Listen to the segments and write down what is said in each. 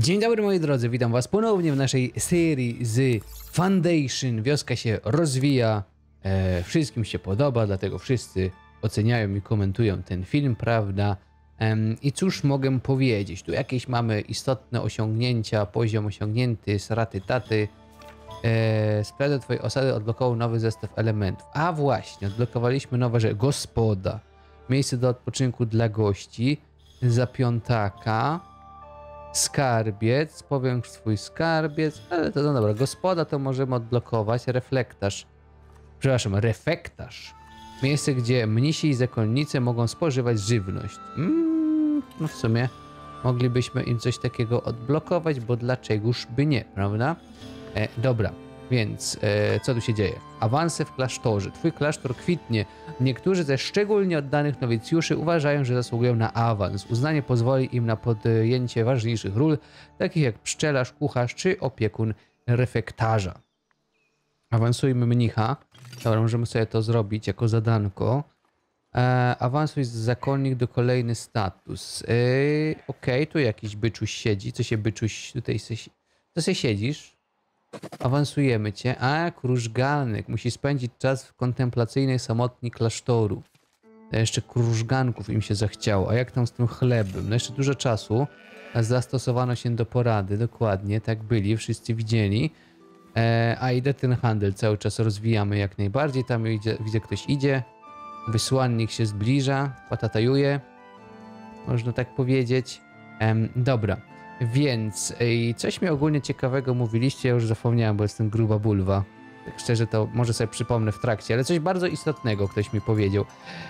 Dzień dobry moi drodzy, witam was ponownie w naszej serii z Foundation. Wioska się rozwija, wszystkim się podoba, dlatego wszyscy oceniają i komentują ten film, prawda? I cóż mogę powiedzieć, tu jakieś mamy istotne osiągnięcia, poziom osiągnięty, sraty taty. Sprawdzę twojej osady, odblokował nowy zestaw elementów. A właśnie, odblokowaliśmy nowe rzeczy. Gospoda, miejsce do odpoczynku dla gości, za piątaka. Skarbiec, powiększ swój skarbiec, ale to no dobra, gospoda to możemy odblokować, refektarz. Miejsce, gdzie mnisi i zakonnice mogą spożywać żywność. No w sumie moglibyśmy im coś takiego odblokować, bo dlaczegoż by nie, prawda? Dobra, więc co tu się dzieje? Awanse w klasztorze. Twój klasztor kwitnie. Niektórzy ze szczególnie oddanych nowicjuszy uważają, że zasługują na awans. Uznanie pozwoli im na podjęcie ważniejszych ról, takich jak pszczelarz, kucharz czy opiekun refektarza. Awansujmy mnicha. Dobra, możemy sobie to zrobić jako zadanko. Awansuj z zakonnik do kolejny status. Okej, tu jakiś byczuś siedzi. Co się byczuś tutaj... Co się siedzisz? Awansujemy cię. A, krużganek. Musi spędzić czas w kontemplacyjnej samotni klasztoru. Jeszcze krużganków im się zachciało. A jak tam z tym chlebem? No jeszcze dużo czasu. Zastosowano się do porady. Dokładnie, tak byli. Wszyscy widzieli. A idę ten handel cały czas rozwijamy jak najbardziej. Tam widzę ktoś idzie. Wysłannik się zbliża. Patatajuje. Można tak powiedzieć. Dobra. Więc coś mi ogólnie ciekawego mówiliście, ja już zapomniałem, bo jestem gruba bulwa. Tak szczerze to może sobie przypomnę w trakcie, ale coś bardzo istotnego ktoś mi powiedział.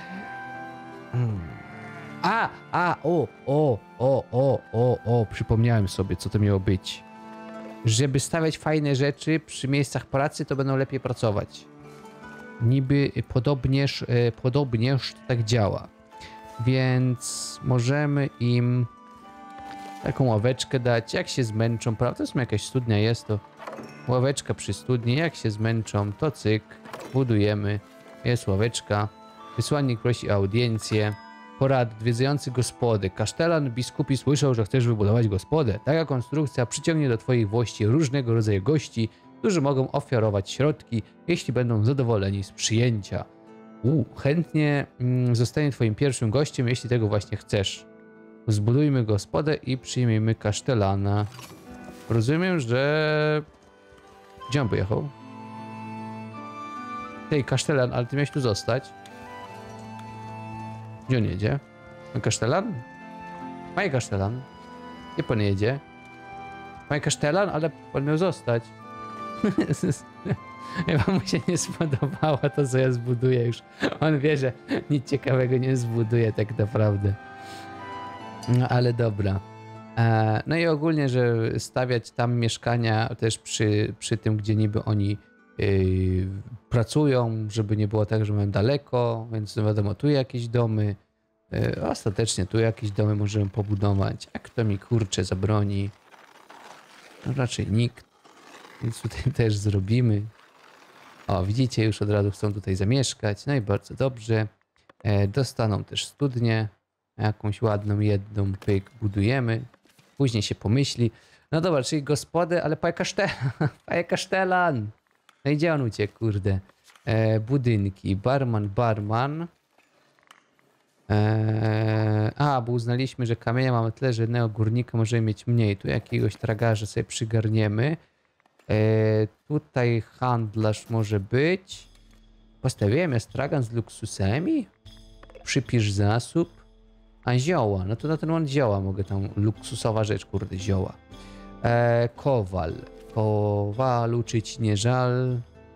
Przypomniałem sobie, co to miało być. Żeby stawiać fajne rzeczy przy miejscach pracy, to będą lepiej pracować. Niby podobnież to tak działa. Więc możemy im taką ławeczkę dać, jak się zmęczą, prawda? To jest jakaś studnia jest, to ławeczka przy studni, jak się zmęczą, to cyk, budujemy, jest ławeczka, wysłannik prosi o audiencję, porad, odwiedzający gospodę, kasztelan biskupi słyszał, że chcesz wybudować gospodę, taka konstrukcja przyciągnie do twoich włości różnego rodzaju gości, którzy mogą ofiarować środki, jeśli będą zadowoleni z przyjęcia. Chętnie zostanie twoim pierwszym gościem, jeśli tego właśnie chcesz. Zbudujmy gospodę i przyjmijmy kasztelana. Rozumiem, że... Gdzie on pojechał? Tej kasztelan, ale ty miałeś tu zostać. Gdzie on jedzie? Kasztelan? Panie kasztelan. Gdzie pan jedzie? Panie kasztelan, ale pan miał zostać. Chyba mu się nie spodobało to, co ja zbuduję już. On wie, że nic ciekawego nie zbuduje tak naprawdę. No ale dobra. No i ogólnie, że stawiać tam mieszkania też przy tym, gdzie niby oni pracują, żeby nie było tak, że mają daleko, więc wiadomo, tu jakieś domy. Ostatecznie tu jakieś domy możemy pobudować. A kto mi kurczę zabroni? No raczej nikt. Więc tutaj też zrobimy. O, widzicie, już od razu chcą tutaj zamieszkać. No i bardzo dobrze. Dostaną też studnię. Jakąś ładną jedną, pyk, budujemy. Później się pomyśli. No dobra, czyli gospodę, ale panie kasztelan. No i gdzie on uciekł, kurde? Budynki, barman. Bo uznaliśmy, że kamienia mamy tyle, że jednego górnika możemy mieć mniej. Tu jakiegoś tragarza sobie przygarniemy. Tutaj handlarz może być. Postawiłem stragan z luksusami. Przypisz zasób. A zioła, no to na ten moment zioła mogę tam, luksusowa rzecz, kurde, zioła. Kowal. Kowalu, czy ci nie żal?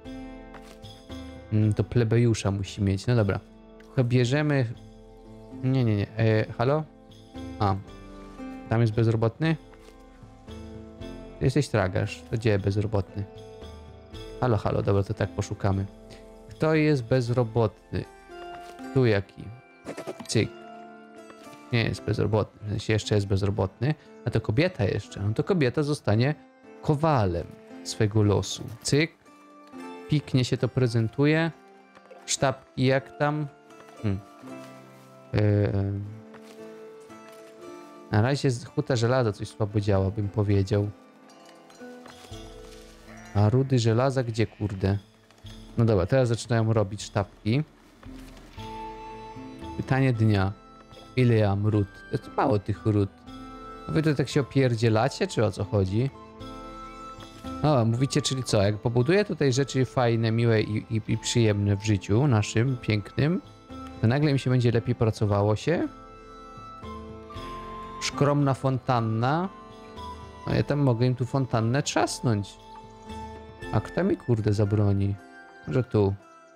To plebejusza musi mieć, no dobra. Chyba bierzemy... Nie. Halo? Tam jest bezrobotny? Ty jesteś tragarz, to gdzie bezrobotny? Halo, dobra, to tak poszukamy. Kto jest bezrobotny? Tu jaki? Cyk. Nie jest bezrobotny, w sensie jeszcze jest bezrobotny, a to kobieta jeszcze, no to kobieta zostanie kowalem swego losu. Cyk, piknie się to prezentuje, sztabki jak tam, Na razie z huta żelaza coś słabo działa, bym powiedział. A rudy żelaza gdzie, kurde? No dobra, teraz zaczynają robić sztabki. Pytanie dnia. Ile ja mam ród? To jest mało tych ród. Wy to tak się opierdzielacie, czy o co chodzi? O, mówicie, czyli co? Jak pobuduję tutaj rzeczy fajne, miłe i przyjemne w życiu naszym, pięknym, to nagle mi się będzie lepiej pracowało się? Szkromna fontanna. No ja tam mogę im tu fontannę trzasnąć. A kto mi kurde zabroni? Może tu.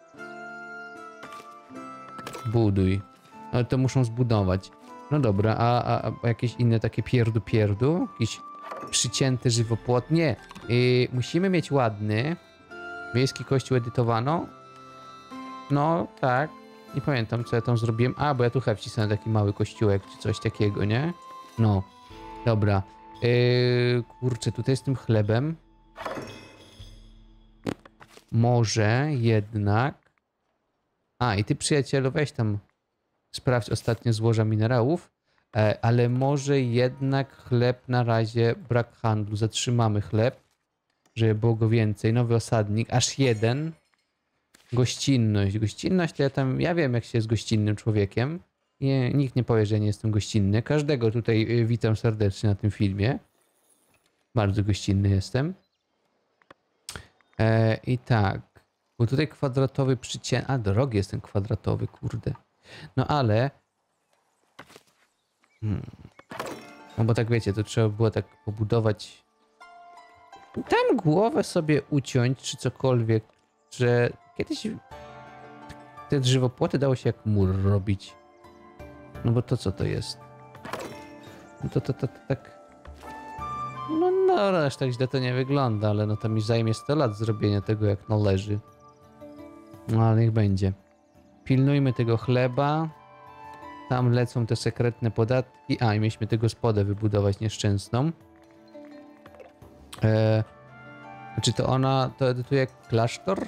Buduj. Ale to muszą zbudować. No dobra, a jakieś inne takie pierdu? Jakiś przycięty żywopłot? Nie. Musimy mieć ładny. Wiejski kościół edytowano. No, tak. Nie pamiętam, co ja tam zrobiłem. A, bo ja tu wcisnąłem taki mały kościółek, czy coś takiego, nie? No. Dobra. Kurczę, tutaj z tym chlebem. Może jednak... A, i ty, przyjacielu, weź tam sprawdź ostatnie złoża minerałów, ale może jednak chleb na razie brak handlu. Zatrzymamy chleb, żeby było go więcej. Nowy osadnik, aż jeden. Gościnność. Gościnność to ja wiem, jak się jest gościnnym człowiekiem. Nikt nie powie, że nie jestem gościnny. Każdego tutaj witam serdecznie na tym filmie. Bardzo gościnny jestem. I tak. Bo tutaj kwadratowy A, drogi jest ten kwadratowy, kurde. No ale... No bo tak wiecie, to trzeba było tak pobudować... Tam głowę sobie uciąć, czy cokolwiek, że kiedyś te żywopłoty dało się jak mur robić. No bo to co to jest? No to tak... No aż tak źle to nie wygląda, ale no to mi zajmie 100 lat zrobienia tego jak należy. No ale niech będzie. Pilnujmy tego chleba. Tam lecą te sekretne podatki. A, i mieliśmy tę gospodę wybudować nieszczęsną. Czy to ona to edytuje klasztor?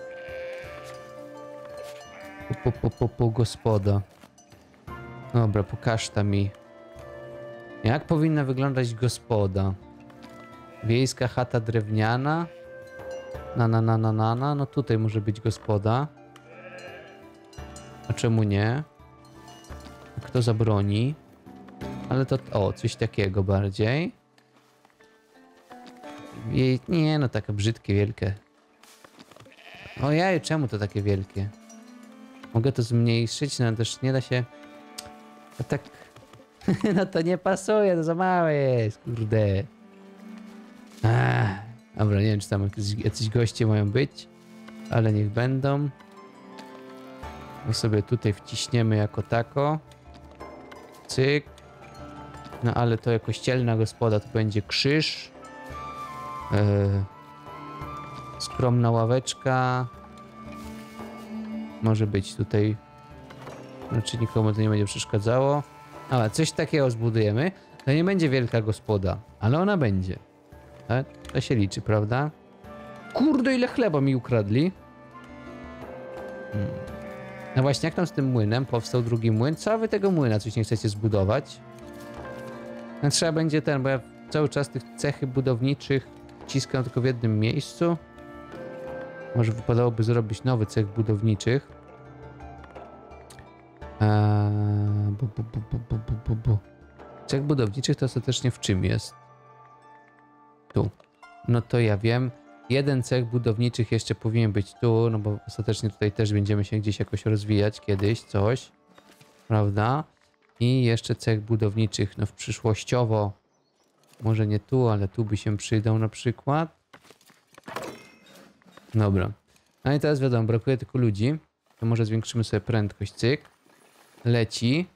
Gospoda. Dobra, pokaż ta mi. Jak powinna wyglądać gospoda? Wiejska chata drewniana. No tutaj może być gospoda. A czemu nie? Kto zabroni? Ale to... O, coś takiego bardziej. Nie, no takie brzydkie, wielkie. Ojej, czemu to takie wielkie? Mogę to zmniejszyć, no też nie da się... No tak... No to nie pasuje, to za małe jest, kurde. Dobra, nie wiem, czy tam jacyś goście mają być, ale niech będą. My sobie tutaj wciśniemy jako tako. Cyk. No ale to jako kościelna gospoda to będzie krzyż. Skromna ławeczka. Może być tutaj. Znaczy nikomu to nie będzie przeszkadzało. Ale coś takiego zbudujemy. To nie będzie wielka gospoda, ale ona będzie. Tak? To się liczy, prawda? Kurde, ile chleba mi ukradli. No właśnie, jak tam z tym młynem? Powstał drugi młyn. Co wy tego młyna coś nie chcecie zbudować? No, trzeba będzie bo ja cały czas tych cechy budowniczych wciskam tylko w jednym miejscu. Może wypadałoby zrobić nowy cech budowniczych. Cech budowniczych to ostatecznie w czym jest? Tu. No to ja wiem. Jeden cech budowniczych jeszcze powinien być tu, no bo ostatecznie tutaj też będziemy się gdzieś jakoś rozwijać kiedyś, coś. Prawda? I jeszcze cech budowniczych, no w przyszłościowo. Może nie tu, ale tu by się przydał na przykład. Dobra. No i teraz wiadomo, brakuje tylko ludzi. To może zwiększymy sobie prędkość, cyk. Leci.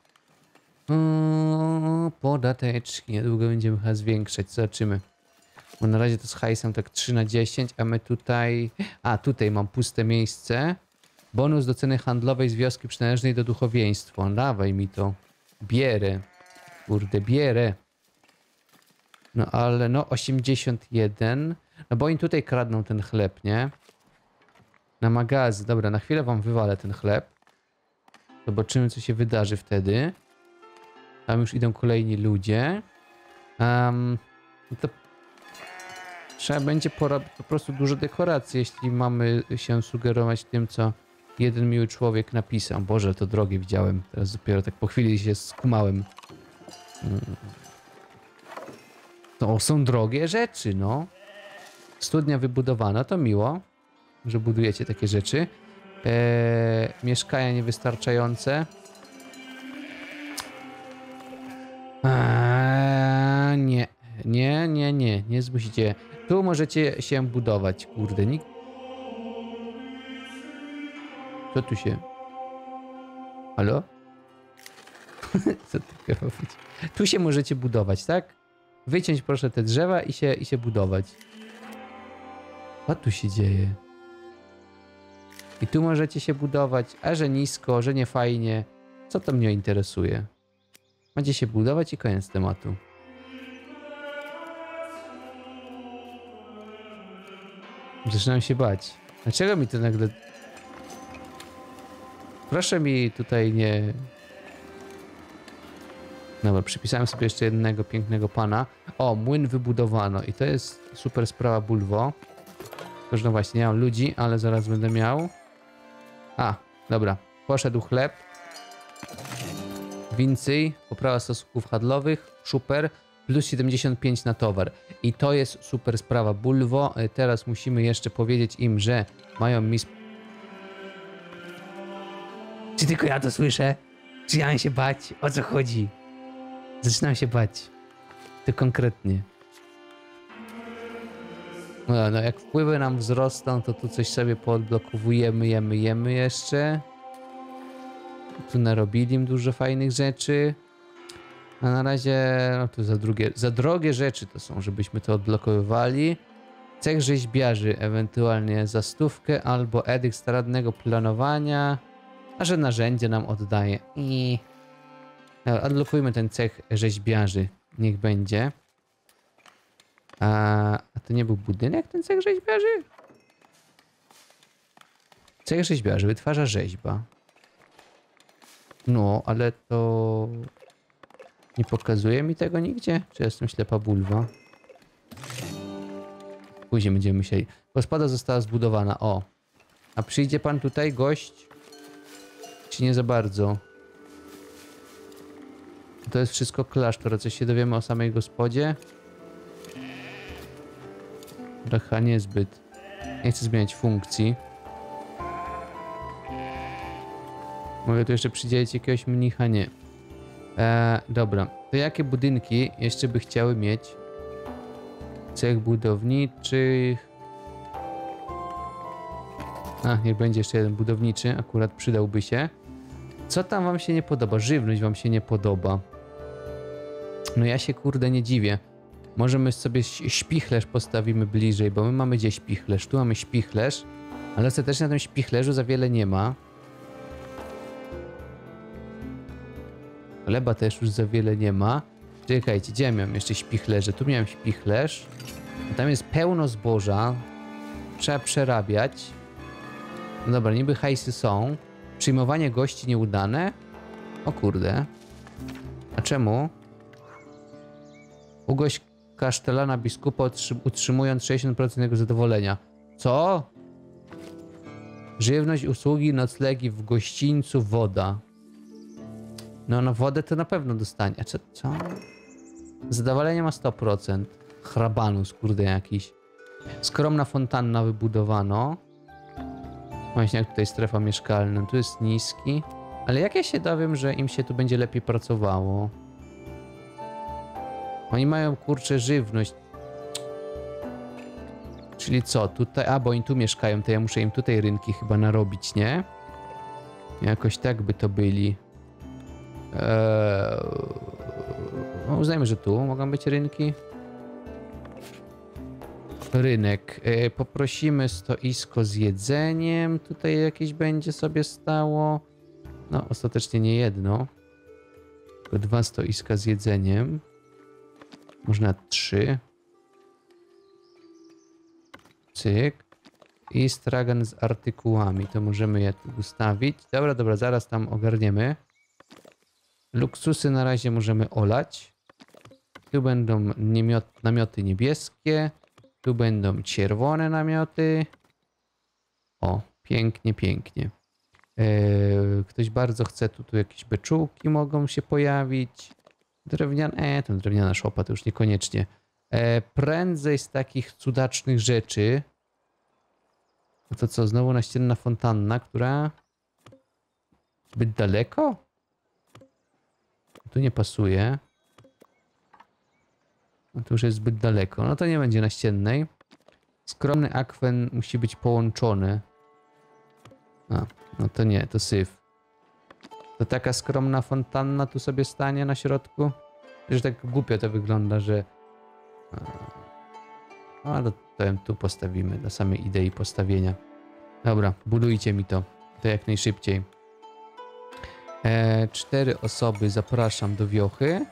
Podateczki. Niedługo będziemy chyba zwiększać, zobaczymy. Bo na razie to z hajsem tak 3/10, a my tutaj... A, tutaj mam puste miejsce. Bonus do ceny handlowej z wioski przynależnej do duchowieństwa. Dawaj mi to. Bierę. Kurde, bierę. No ale no 81. No bo oni tutaj kradną ten chleb, nie? Na magazyn. Dobra, na chwilę wam wywalę ten chleb. Zobaczymy, co się wydarzy wtedy. Tam już idą kolejni ludzie. No to trzeba będzie porobić po prostu dużo dekoracji, jeśli mamy się sugerować tym, co jeden miły człowiek napisał. Boże, to drogie widziałem. Teraz dopiero tak po chwili się skumałem. To są drogie rzeczy, no. Studnia wybudowana, to miło, że budujecie takie rzeczy. Mieszkania niewystarczające. Nie zmusicie. Tu możecie się budować, kurde. Co tu się... Halo? Co ty robić? Tu się możecie budować, tak? Wyciąć proszę te drzewa i się budować. Co tu się dzieje? I tu możecie się budować, a że nisko, że nie fajnie. Co to mnie interesuje? Macie się budować i koniec tematu. Zaczynam się bać. Dlaczego mi to nagle... Proszę mi tutaj nie... Dobra, przypisałem sobie jeszcze jednego pięknego pana. O, młyn wybudowano i to jest super sprawa, Bulwo. Tylko, no właśnie, nie mam ludzi, ale zaraz będę miał. A, dobra. Poszedł chleb. Więcej. Poprawa stosunków handlowych. Super. Plus 75 na towar. I to jest super sprawa, Bulwo. Teraz musimy jeszcze powiedzieć im, że mają mi... Czy tylko ja to słyszę? Czy ja mam się bać? O co chodzi? Zaczynam się bać. To konkretnie. No, jak wpływy nam wzrosną, to tu coś sobie poodblokowujemy, jemy jeszcze. Tu narobili im dużo fajnych rzeczy. A na razie, no to za drogie rzeczy to są, żebyśmy to odblokowywali. Cech rzeźbiarzy, ewentualnie za 100 albo edykt starannego planowania. A że narzędzie nam oddaje. I odblokujmy ten cech rzeźbiarzy. Niech będzie. A to nie był budynek, ten cech rzeźbiarzy? Cech rzeźbiarzy wytwarza rzeźba. No, ale to... Nie pokazuje mi tego nigdzie? Czy jestem ślepa bulwa? Później będziemy musieli... Gospoda została zbudowana, o. A przyjdzie pan tutaj, gość? Czy nie za bardzo? To jest wszystko klasztor. Coś się dowiemy o samej gospodzie? Trochę niezbyt. Nie chcę zmieniać funkcji. Mogę tu jeszcze przydzielić jakiegoś mnicha? Nie. Dobra. To jakie budynki jeszcze by chciały mieć? Cech budowniczych. Niech będzie jeszcze jeden budowniczy. Akurat przydałby się. Co tam wam się nie podoba? Żywność wam się nie podoba. No ja się kurde nie dziwię. Może my sobie śpichlerz postawimy bliżej, bo my mamy gdzieś śpichlerz. Tu mamy śpichlerz, ale ostatecznie na tym śpichlerzu za wiele nie ma. Chleba też już za wiele nie ma. Czekajcie, gdzie ja miałem jeszcze śpichlerze? Tu miałem śpichlerz. Tam jest pełno zboża. Trzeba przerabiać. No dobra, niby hajsy są. Przyjmowanie gości nieudane? O kurde. A czemu? Ugość kasztelana biskupa utrzymując 60% jego zadowolenia. Co? Żywność, usługi, noclegi w gościńcu, woda. No wodę to na pewno dostanie. A co? Zadowolenie ma 100%. Hrabanus, kurde jakiś. Skromna fontanna wybudowano. Właśnie jak tutaj strefa mieszkalna. Tu jest niski. Ale jak ja się dowiem, że im się tu będzie lepiej pracowało? Oni mają kurczę żywność. Czyli co? Tutaj... A, bo oni tu mieszkają, to ja muszę im tutaj rynki chyba narobić, nie? Jakoś tak by to byli. No, uznajmy, że tu mogą być rynki. Rynek. Poprosimy stoisko z jedzeniem. Tutaj jakieś będzie sobie stało. No, ostatecznie nie jedno. Tylko 2 stoiska z jedzeniem. Można 3. Cyk. I stragan z artykułami. To możemy je tu ustawić. Dobra, zaraz tam ogarniemy. Luksusy na razie możemy olać. Tu będą namioty niebieskie. Tu będą czerwone namioty. O, pięknie, pięknie. Ktoś bardzo chce, tu jakieś beczułki mogą się pojawić. Drewniane, tam drewniana szopa to już niekoniecznie. Prędzej z takich cudacznych rzeczy. No to co, znowu naścienna fontanna, która... Zbyt daleko? Tu nie pasuje. No to już jest zbyt daleko. No to nie będzie naściennej. Skromny akwen musi być połączony. A, no to nie, to syf. To taka skromna fontanna tu sobie stanie na środku? Że tak głupio to wygląda, że... No ale to tu postawimy, dla samej idei postawienia. Dobra, budujcie mi to jak najszybciej. 4 osoby zapraszam do wiochy.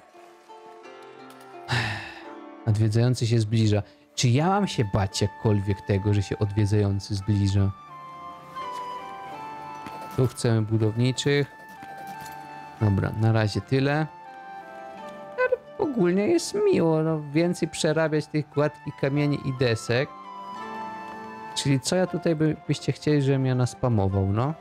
Odwiedzający się zbliża. Czy ja mam się bać jakkolwiek tego, że się odwiedzający zbliża? Tu chcemy budowniczych. Dobra, na razie tyle. Ale ogólnie jest miło, no więcej przerabiać tych gładkich kamieni i desek. Czyli co ja tutaj byście chcieli, żebym ja naspamował, no?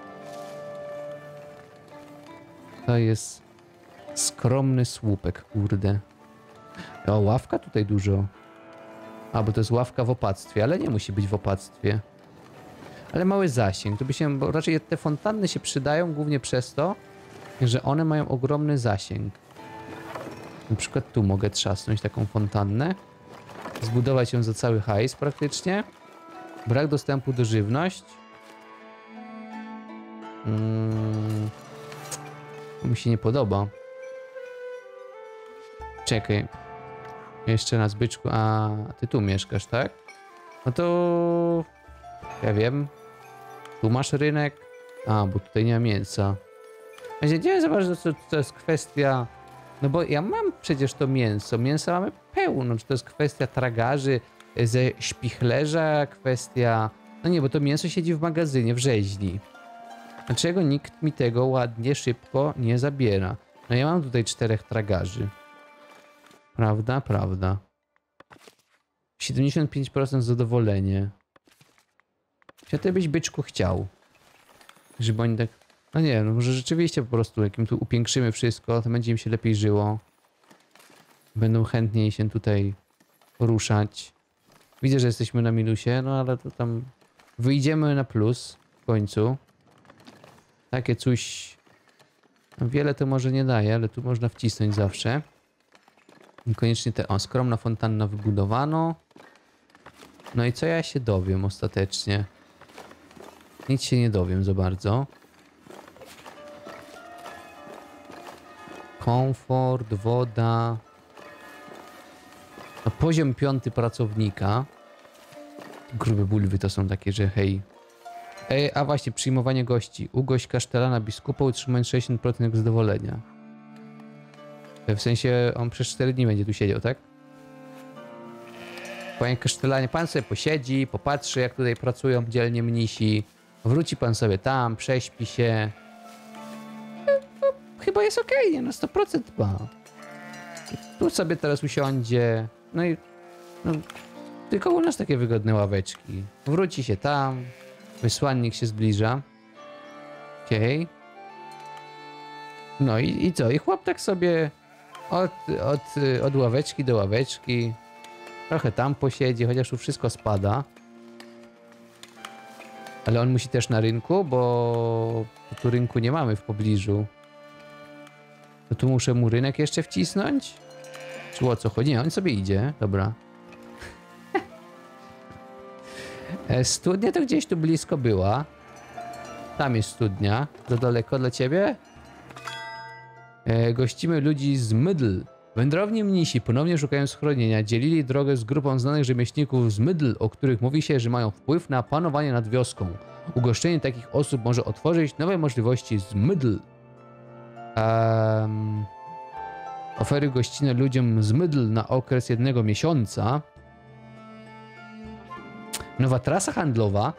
To jest skromny słupek, kurde. O, ławka tutaj dużo. A, bo to jest ławka w opactwie, ale nie musi być w opactwie. Ale mały zasięg. To by się, bo raczej te fontanny się przydają głównie przez to, że one mają ogromny zasięg. Na przykład tu mogę trzasnąć taką fontannę. Zbudować ją za cały hajs praktycznie. Brak dostępu do żywności. To mi się nie podoba. Czekaj. Jeszcze raz, byczku. A ty tu mieszkasz, tak? No to... Ja wiem. Tu masz rynek. A, bo tutaj nie ma mięsa. Właśnie nie zobacz, że to jest kwestia... No bo ja mam przecież to mięso. Mięsa mamy pełno. Czy to jest kwestia tragarzy ze śpichlerza? Kwestia... No nie, bo to mięso siedzi w magazynie, w rzeźni. Dlaczego nikt mi tego ładnie, szybko nie zabiera? No ja mam tutaj 4 tragarzy. Prawda? Prawda. 75% zadowolenie. Co ty byś, byczku, chciał? Żeby oni tak... No nie wiem, no może rzeczywiście po prostu jak im tu upiększymy wszystko, to będzie im się lepiej żyło. Będą chętniej się tutaj poruszać. Widzę, że jesteśmy na minusie, no ale to tam... Wyjdziemy na plus w końcu. Takie coś... No wiele to może nie daje, ale tu można wcisnąć zawsze. Niekoniecznie te... O, skromna fontanna wybudowano. No i co ja się dowiem ostatecznie? Nic się nie dowiem za bardzo. Komfort, woda. No, poziom 5 pracownika. Grube bulwy to są takie, że hej. A właśnie, przyjmowanie gości. Ugość kasztelana biskupa, utrzymując 60% zadowolenia. W sensie on przez 4 dni będzie tu siedział, tak? Panie kasztelanie, pan sobie posiedzi, popatrzy, jak tutaj pracują dzielnie mnisi. Wróci pan sobie tam, prześpi się. No, chyba jest okej, nie? Na 100% ma. Tu sobie teraz usiądzie. No i... No, tylko u nas takie wygodne ławeczki. Wróci się tam. Wysłannik się zbliża. Okej. No i co? I chłop tak sobie od ławeczki do ławeczki. Trochę tam posiedzi, chociaż tu wszystko spada. Ale on musi też na rynku, bo tu rynku nie mamy w pobliżu. To tu muszę mu rynek jeszcze wcisnąć? Czy o co chodzi? Nie, on sobie idzie. Dobra. Studnia to gdzieś tu blisko była. Tam jest studnia. Za daleko dla ciebie? Gościmy ludzi z Mydl. Wędrowni mnisi ponownie szukają schronienia. Dzielili drogę z grupą znanych rzemieślników z Mydl, o których mówi się, że mają wpływ na panowanie nad wioską. Ugoszczenie takich osób może otworzyć nowe możliwości z Mydl. Oferuj gościnę ludziom z Mydl na okres 1 miesiąca. Nowa trasa handlowa.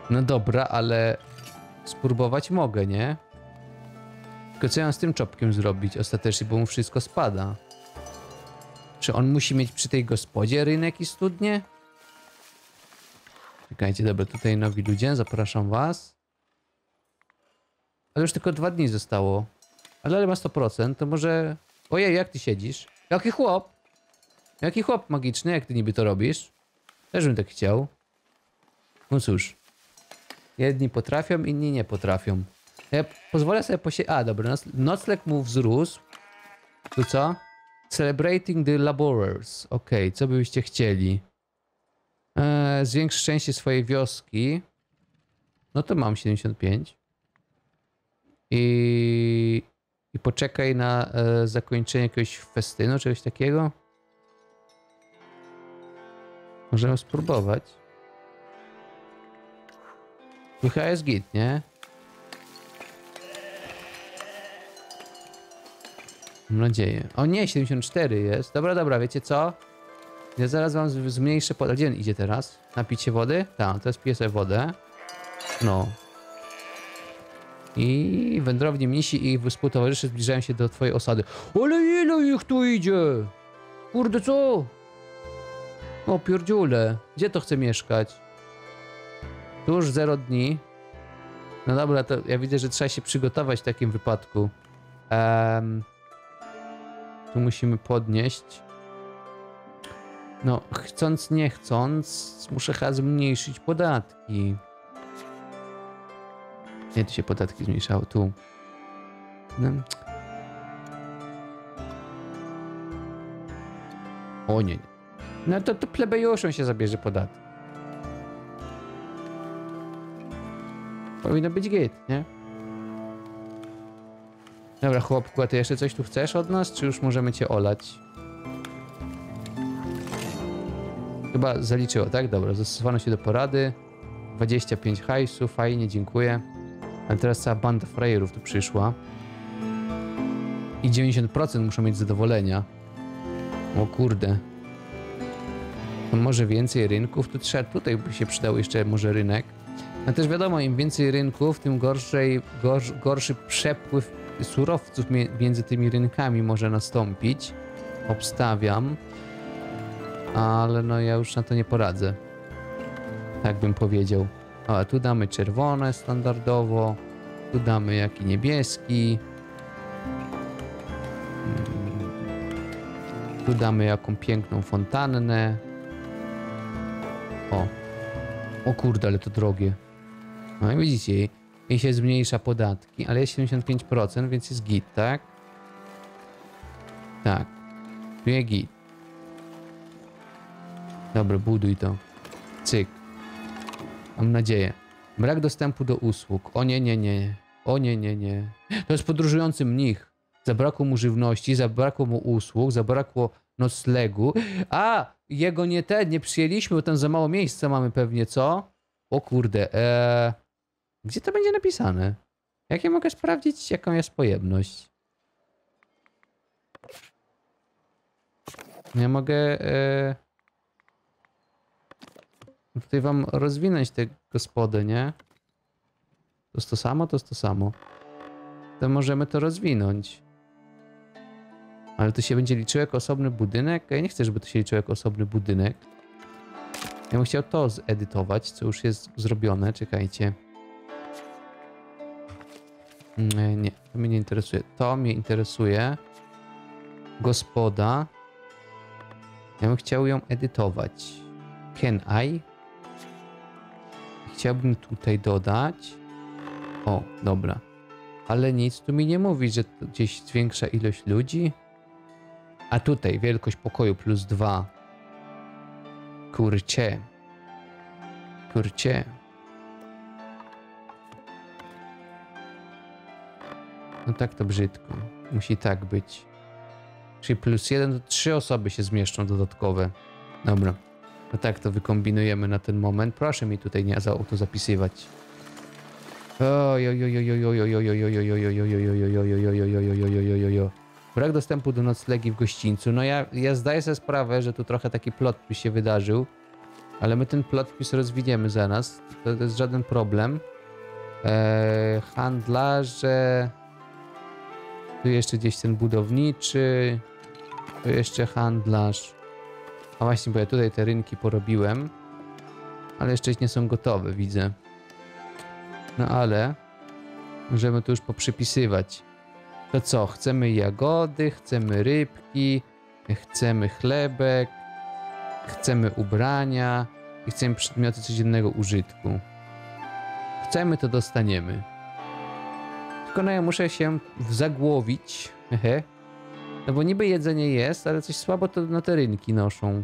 No dobra, ale spróbować mogę, nie? Tylko co ja mam z tym czopkiem zrobić ostatecznie, bo mu wszystko spada. Czy on musi mieć przy tej gospodzie rynek i studnie? Czekajcie, dobra, tutaj nowi ludzie, zapraszam was. Ale już tylko 2 dni zostało. Ale ma 100%, to może... Ojej, jak ty siedzisz? Jaki chłop? Jaki chłop magiczny, jak ty niby to robisz? Też bym tak chciał. No cóż. Jedni potrafią, inni nie potrafią. Ja pozwolę sobie A, dobra, nocleg mu wzrósł. Tu co? Celebrating the laborers. Okej, co byście chcieli? Zwiększ szczęście swojej wioski. No to mam 75. I poczekaj na zakończenie jakiegoś festynu, czegoś takiego. Możemy spróbować. Chyba jest git, nie? Mam nadzieję. O nie, 74 jest. Dobra, dobra, wiecie co? Ja zaraz wam zmniejszę... Gdzie on idzie teraz? Napić się wody? Tak, teraz piję sobie wodę. No. I wędrowni mnisi i ich współtowarzysze zbliżają się do twojej osady. Ale ile ich tu idzie? Kurde, co? O, pierdziule. Gdzie to chce mieszkać? Tu już 0 dni. No dobra, to ja widzę, że trzeba się przygotować w takim wypadku. Tu musimy podnieść. No, chcąc nie chcąc, muszę chyba zmniejszyć podatki. Nie, tu się podatki zmniejszały, tu. No. O nie, nie. No to plebejuszom się zabierze podatki. Powinno być git, nie? Dobra, chłopku, a ty jeszcze coś tu chcesz od nas, czy już możemy cię olać? Chyba zaliczyło, tak? Dobra, zastosowano się do porady. 25 hajsu, fajnie, dziękuję. Ale teraz cała banda frajerów tu przyszła. I 90% muszą mieć zadowolenia. O kurde. To może więcej rynków? Tu trzeba, tutaj by się przydał jeszcze może rynek. A też wiadomo, im więcej rynków, tym gorszy przepływ surowców między tymi rynkami może nastąpić. Obstawiam. Ale no ja już na to nie poradzę. Tak bym powiedział. O, tu damy czerwone standardowo. Tu damy jaki niebieski. Tu damy jaką piękną fontannę. O. O kurde, ale to drogie. No i widzicie, i się zmniejsza podatki, ale jest 75%, więc jest git, tak? Tak. Tu jest git. Dobra, buduj to. Cyk. Mam nadzieję. Brak dostępu do usług. O nie, nie, nie. O nie, nie, nie. To jest podróżujący mnich. Zabrakło mu żywności, zabrakło mu usług, zabrakło noclegu. A! Jego nie przyjęliśmy, bo tam za mało miejsca mamy pewnie, co? O kurde. Gdzie to będzie napisane? Jak ja mogę sprawdzić, jaką jest pojemność? Ja mogę... Tutaj wam rozwinąć tę gospodę, nie? To jest to samo? To jest to samo. To możemy to rozwinąć. Ale to się będzie liczyło jako osobny budynek? Ja nie chcę, żeby to się liczyło jako osobny budynek. Ja bym chciał to zedytować, co już jest zrobione. Czekajcie. Nie, to mnie nie interesuje. To mnie interesuje. Gospoda. Ja bym chciał ją edytować. Can I? Chciałbym tutaj dodać. O, dobra. Ale nic tu mi nie mówi, że to gdzieś zwiększa ilość ludzi. A tutaj wielkość pokoju +2. Kurcie. Kurcie. No tak to brzydko. Musi tak być. Czyli +1 to 3 osoby się zmieszczą dodatkowe. Dobra. No tak to wykombinujemy na ten moment. Proszę mi tutaj nie to zapisywać. Brak dostępu do noclegi w gościńcu. No ja zdaję sobie sprawę, że tu trochę taki plot by się wydarzył. Ale my ten plot twist rozwiniemy zaraz. To jest żaden problem. Handlarze. Tu jeszcze gdzieś ten budowniczy. Tu jeszcze handlarz. A właśnie, bo ja tutaj te rynki porobiłem. Ale jeszcze nie są gotowe, widzę. No ale możemy tu już poprzypisywać. To co? Chcemy jagody, chcemy rybki, chcemy chlebek, chcemy ubrania i chcemy przedmioty codziennego użytku. Chcemy, to dostaniemy. Tylko no ja muszę się zagłowić. Hehe. No bo niby jedzenie jest, ale coś słabo to na te rynki noszą.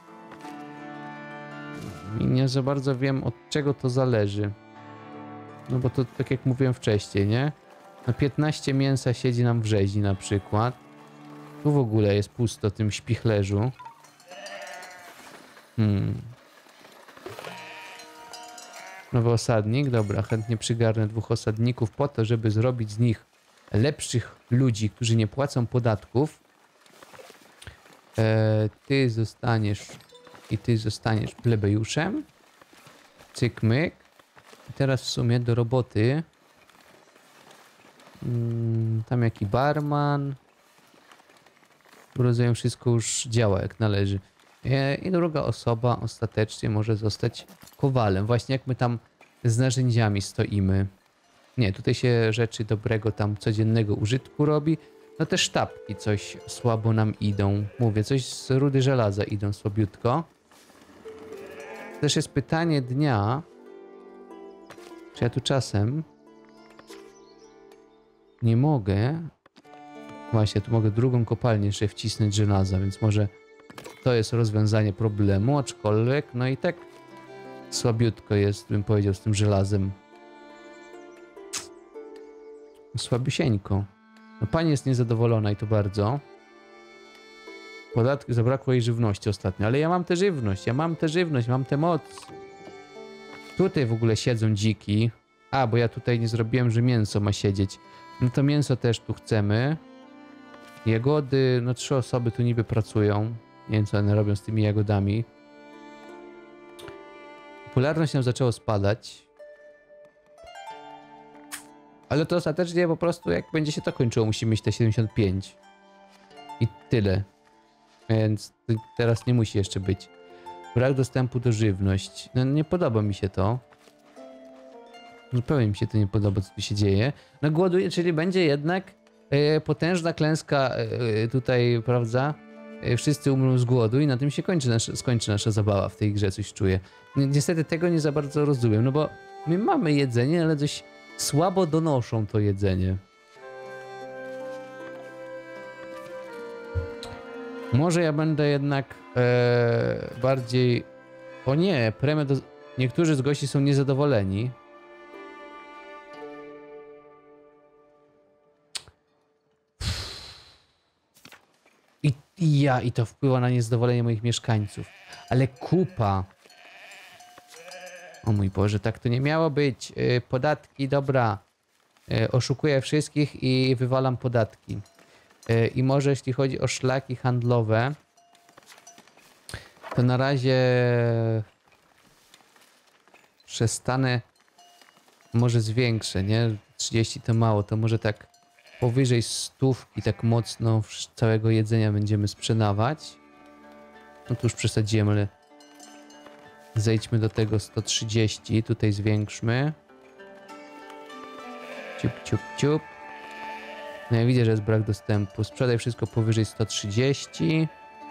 I nie za bardzo wiem, od czego to zależy. No bo to tak jak mówiłem wcześniej, nie? No 15 mięsa siedzi nam w rzezi na przykład. Tu w ogóle jest pusto w tym śpichlerzu. Nowy osadnik, dobra, chętnie przygarnę 2 osadników po to, żeby zrobić z nich lepszych ludzi, którzy nie płacą podatków. Ty zostaniesz i ty zostaniesz plebejuszem. Cyk, myk. I teraz w sumie do roboty. Tam jaki barman. Rozumiem, wszystko już działa jak należy. I druga osoba ostatecznie może zostać kowalem. Właśnie jak my tam z narzędziami stoimy. Nie, tutaj się rzeczy dobrego tam codziennego użytku robi. No te sztabki coś słabo nam idą. Mówię, coś z rudy żelaza idą słabiutko. Też jest pytanie dnia. Czy ja tu czasem nie mogę... Właśnie, tu mogę drugą kopalnię jeszcze wcisnąć żelaza, więc może to jest rozwiązanie problemu, aczkolwiek no i tak słabiutko jest, bym powiedział, z tym żelazem. Słabysieńko. No pani jest niezadowolona i to bardzo. Podatki, zabrakło jej żywności ostatnio, ale ja mam tę żywność, mam tę moc. Tutaj w ogóle siedzą dziki. A, bo ja tutaj nie zrobiłem, że mięso ma siedzieć. No to mięso też tu chcemy. Jagody, no 3 osoby tu niby pracują. Nie wiem, co one robią z tymi jagodami. Popularność nam zaczęło spadać. Ale to ostatecznie po prostu jak będzie się to kończyło, musimy mieć te 75. I tyle. Więc teraz nie musi jeszcze być. Brak dostępu do żywności. No nie podoba mi się to. Zupełnie mi się to nie podoba, co tu się dzieje. No głoduje, czyli będzie jednak potężna klęska tutaj, prawda? Wszyscy umrą z głodu i na tym się skończy nasza zabawa w tej grze, coś czuję. Niestety tego nie za bardzo rozumiem, no bo my mamy jedzenie, ale dość słabo donoszą to jedzenie. Może ja będę jednak bardziej... O nie, premia do... Niektórzy z gości są niezadowoleni. I to wpływa na niezadowolenie moich mieszkańców. Ale kupa. O mój Boże, tak to nie miało być. Podatki, dobra. Oszukuję wszystkich i wywalam podatki. I może jeśli chodzi o szlaki handlowe, to na razie przestanę, może zwiększę, nie? 30 to mało, to może tak powyżej 100 tak mocno całego jedzenia będziemy sprzedawać. No tu już przesadziłem, ale zejdźmy do tego 130, tutaj zwiększmy. Ciup, ciup, ciup. No ja widzę, że jest brak dostępu. Sprzedaj wszystko powyżej 130.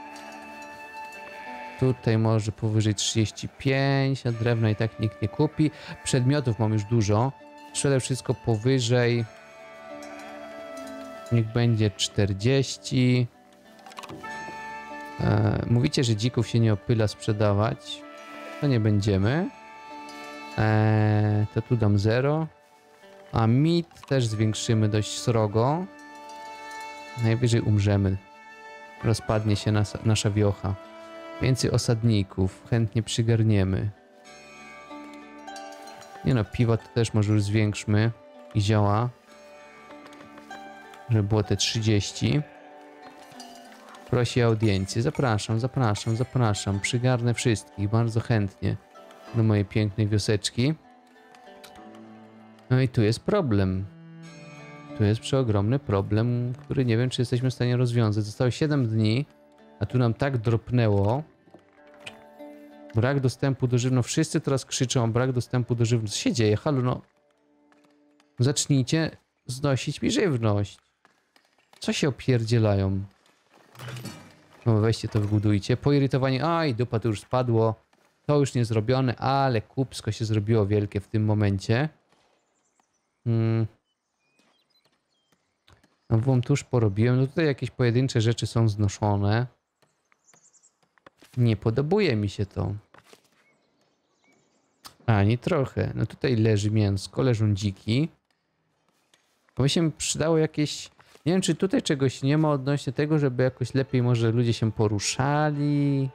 Tutaj może powyżej 35, a drewna i tak nikt nie kupi. Przedmiotów mam już dużo. Sprzedaj wszystko powyżej... Niech będzie 40. Mówicie, że dzików się nie opyla sprzedawać. To nie będziemy. To tu dam 0. A mit też zwiększymy dość srogo. Najwyżej umrzemy. Rozpadnie się nasza wiocha. Więcej osadników. Chętnie przygarniemy. Nie no, piwo to też może już zwiększmy. I zioła. Żeby było te 30. Prosi o audiencję. Zapraszam, zapraszam, zapraszam. Przygarnę wszystkich bardzo chętnie do mojej pięknej wioseczki. No i tu jest problem. Tu jest przeogromny problem, który nie wiem, czy jesteśmy w stanie rozwiązać. Zostało 7 dni, a tu nam tak dropnęło. Brak dostępu do żywności. Wszyscy teraz krzyczą o brak dostępu do żywności. Co się dzieje? Halo, no. Zacznijcie znosić mi żywność. Co się opierdzielają? No weźcie to, wybudujcie. Poirytowanie. Aj, dupa, to już spadło. To już nie zrobione, ale kupsko się zrobiło wielkie w tym momencie. No wam tuż porobiłem. No tutaj jakieś pojedyncze rzeczy są znoszone. Nie podobuje mi się to. Ani trochę. No tutaj leży mięsko, leżą dziki. Bo mi się przydało jakieś... Nie wiem, czy tutaj czegoś nie ma odnośnie tego, żeby jakoś lepiej może ludzie się poruszali.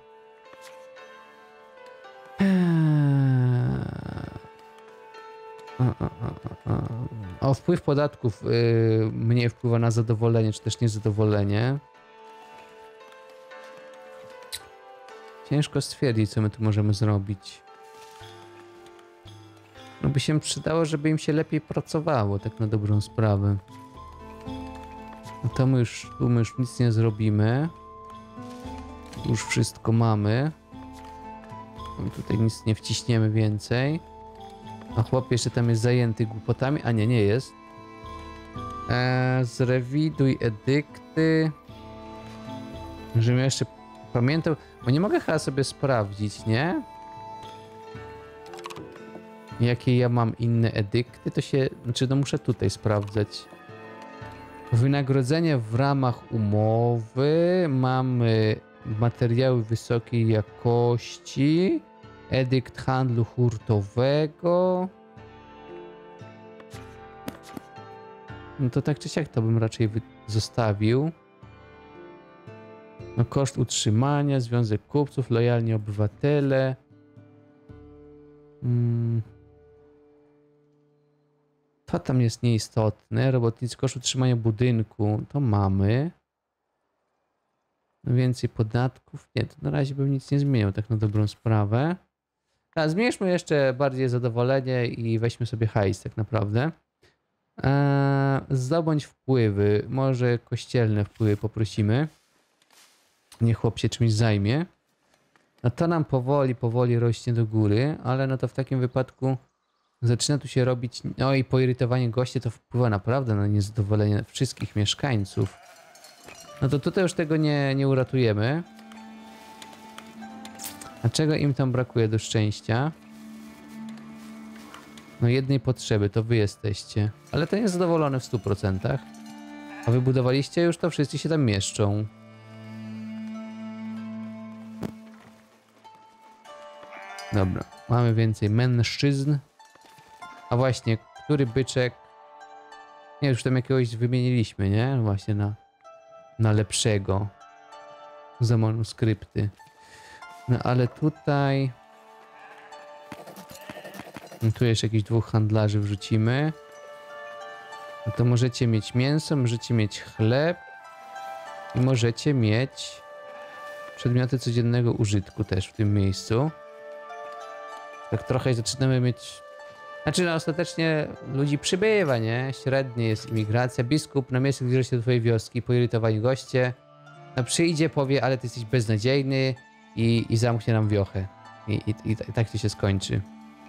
O, wpływ podatków mniej wpływa na zadowolenie, czy też niezadowolenie. Ciężko stwierdzić, co my tu możemy zrobić. No by się przydało, żeby im się lepiej pracowało, tak na dobrą sprawę. No to my już nic nie zrobimy. Już wszystko mamy. No tutaj nic nie wciśniemy więcej. A chłop jeszcze tam jest zajęty głupotami. A nie, nie jest. Zrewiduj edykty. Żebym jeszcze pamiętał. Bo nie mogę chyba sobie sprawdzić, nie? Jakie ja mam inne edykty, to się... Znaczy, no muszę tutaj sprawdzać. Wynagrodzenie w ramach umowy. Mamy materiały wysokiej jakości. Edykt handlu hurtowego. No to tak czy siak to bym raczej zostawił. No koszt utrzymania, związek kupców, lojalni obywatele. To tam jest nieistotne. Robotnicy, koszt utrzymania budynku. To mamy. No więcej podatków. Nie, to na razie bym nic nie zmieniał, tak na dobrą sprawę. A zmniejszmy jeszcze bardziej zadowolenie i weźmy sobie hajs tak naprawdę. Zdobądź wpływy. Może kościelne wpływy poprosimy. Niech chłop się czymś zajmie. No to nam powoli rośnie do góry, ale no to w takim wypadku zaczyna tu się robić... No i poirytowanie gości to wpływa naprawdę na niezadowolenie wszystkich mieszkańców. No to tutaj już tego nie uratujemy. A czego im tam brakuje do szczęścia? No jednej potrzeby, to wy jesteście. Ale to niezadowolony w 100%. A wy budowaliście już to, wszyscy się tam mieszczą. Dobra, mamy więcej mężczyzn. A właśnie, który byczek... Nie, już tam jakiegoś wymieniliśmy, nie? Właśnie na lepszego. Za manuskrypty. No ale tutaj... No, tu jeszcze jakichś 2 handlarzy wrzucimy. No to możecie mieć mięso, możecie mieć chleb. I możecie mieć przedmioty codziennego użytku też w tym miejscu. Tak trochę zaczynamy mieć... Znaczy no ostatecznie ludzi przybywa, nie? Średnie jest imigracja. Biskup na miejscu zbliża się do twojej wioski, poirytowani goście. No przyjdzie, powie, ale ty jesteś beznadziejny i zamknie nam wiochę. I tak to się skończy.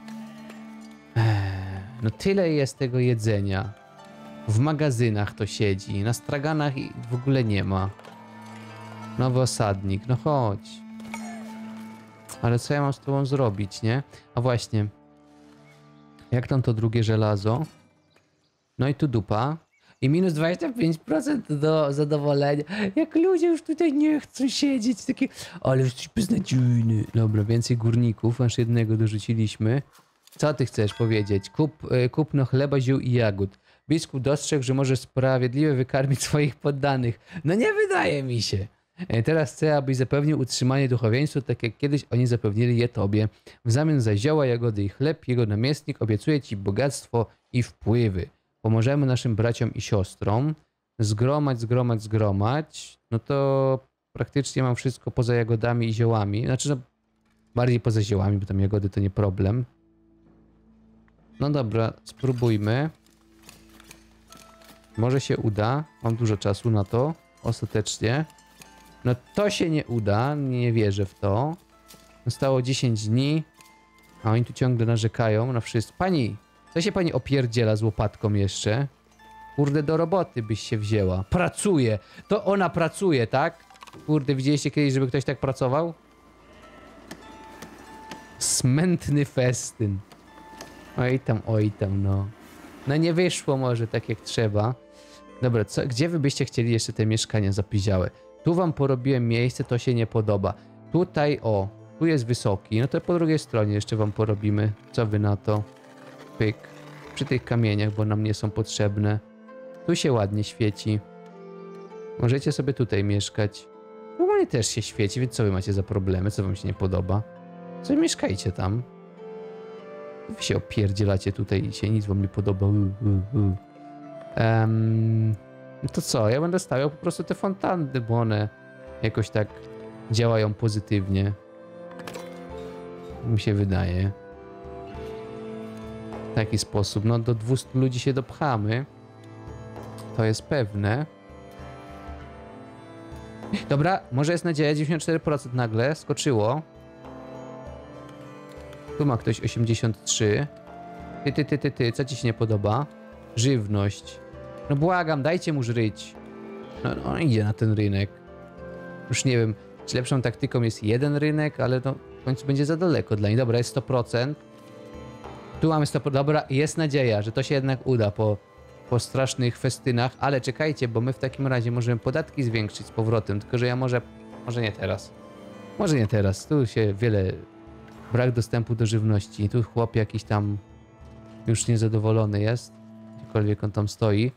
No tyle jest tego jedzenia. W magazynach to siedzi, na straganach w ogóle nie ma. Nowy osadnik, no chodź. Ale co ja mam z tobą zrobić, nie? A właśnie. Jak tam to drugie żelazo? No i tu dupa. I minus 25% do zadowolenia. Jak ludzie już tutaj nie chcą siedzieć. Takie, ale jesteś beznadziejny. Dobra, więcej górników. Aż jednego dorzuciliśmy. Co ty chcesz powiedzieć? Kupno chleba, ziół i jagód. Biskup dostrzegł, że może sprawiedliwie wykarmić swoich poddanych. No nie wydaje mi się. Teraz chcę, abyś zapewnił utrzymanie duchowieństwu, tak jak kiedyś oni zapewnili je tobie. W zamian za zioła, jagody i chleb, jego namiestnik obiecuje ci bogactwo i wpływy. Pomożemy naszym braciom i siostrom. Zgromadź. No to praktycznie mam wszystko poza jagodami i ziołami. Znaczy, no, bardziej poza ziołami, bo tam jagody to nie problem. No dobra, spróbujmy. Może się uda. Mam dużo czasu na to. Ostatecznie. No to się nie uda. Nie wierzę w to. Zostało 10 dni. A oni tu ciągle narzekają na wszystko. Pani, co się pani opierdziela z łopatką jeszcze? Kurde, do roboty byś się wzięła. Pracuje. To ona pracuje, tak? Kurde, widzieliście kiedyś, żeby ktoś tak pracował? Smętny festyn. Oj tam, no. No nie wyszło może tak jak trzeba. Dobra, gdzie wy byście chcieli jeszcze te mieszkania zapyziałe? Tu wam porobiłem miejsce, to się nie podoba. Tutaj, o, tu jest wysoki. No to po drugiej stronie jeszcze wam porobimy. Co wy na to? Pyk. Przy tych kamieniach, bo nam nie są potrzebne. Tu się ładnie świeci. Możecie sobie tutaj mieszkać. Normalnie też się świeci, więc co wy macie za problemy? Co wam się nie podoba? Co mieszkajcie tam? Wy się opierdzielacie tutaj i się nic wam nie podoba. No to co? Ja będę stawiał po prostu te fontanny, bo one jakoś tak działają pozytywnie. Mi się wydaje. W taki sposób. No do 200 ludzi się dopchamy. To jest pewne. Dobra, może jest nadzieja. 94% nagle skoczyło. Tu ma ktoś 83. Ty, co ci się nie podoba? Żywność. No błagam, dajcie mu żryć. No on idzie na ten rynek. Już nie wiem, czy lepszą taktyką jest jeden rynek, ale no w końcu będzie za daleko dla nich. Dobra, jest 100%. Tu mamy 100%. Dobra, jest nadzieja, że to się jednak uda po strasznych festynach, ale czekajcie, bo my w takim razie możemy podatki zwiększyć z powrotem, tylko że ja może nie teraz. Może nie teraz. Tu się wiele... Brak dostępu do żywności. Tu chłop jakiś tam już niezadowolony jest. Gdziekolwiek on tam stoi.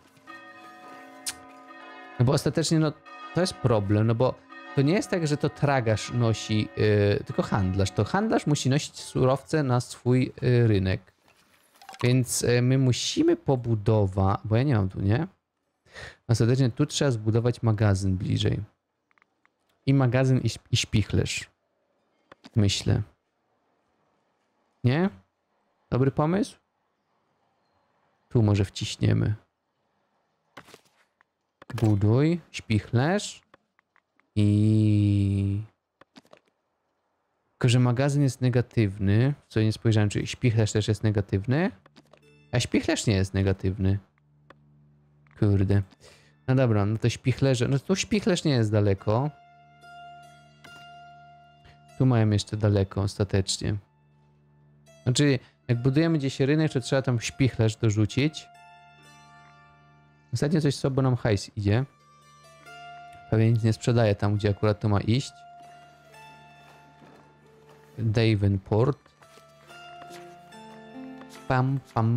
No bo ostatecznie no to jest problem, no bo to nie jest tak, że to tragarz nosi, tylko handlarz. To handlarz musi nosić surowce na swój rynek. Więc my musimy pobudować... Bo ja nie mam tu, nie? Ostatecznie tu trzeba zbudować magazyn bliżej. I magazyn i śpichlerz. Myślę. Nie? Dobry pomysł? Tu może wciśniemy. Buduj, śpichlerz i... Tylko, że magazyn jest negatywny. Co nie spojrzałem, czy śpichlerz też jest negatywny? A śpichlerz nie jest negatywny. Kurde. No dobra, no to śpichlerze... No tu śpichlerz nie jest daleko. Tu mają jeszcze daleko ostatecznie. Znaczy, jak budujemy gdzieś rynek, to trzeba tam śpichlerz dorzucić. Ostatnio coś słabo nam hajs idzie. Pewnie nic nie sprzedaje tam, gdzie akurat to ma iść. Davenport. Pam.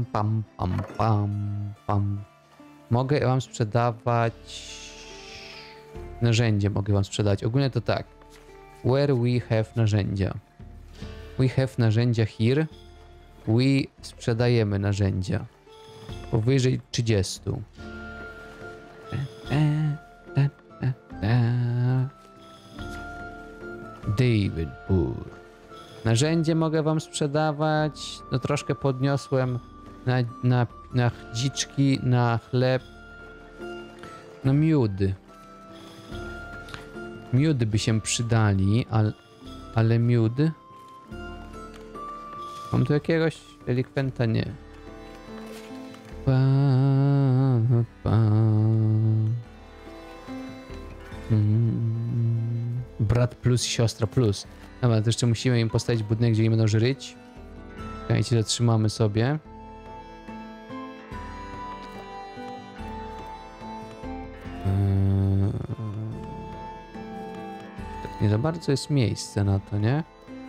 Mogę wam sprzedawać... Narzędzie mogę wam sprzedać. Ogólnie to tak. Where we have narzędzia. We have narzędzia here. We sprzedajemy narzędzia. Powyżej 30. Davenport. Narzędzie mogę wam sprzedawać. No troszkę podniosłem na dziczki, na chleb. No miód. Miód by się przydali, ale miód... Mam tu jakiegoś delikwenta? Nie. Brat plus, siostra plus. Dobra, to jeszcze musimy im postawić budynek, gdzie nie będą żyć. Czekajcie, zatrzymamy sobie. Tak nie za bardzo jest miejsce na to, nie?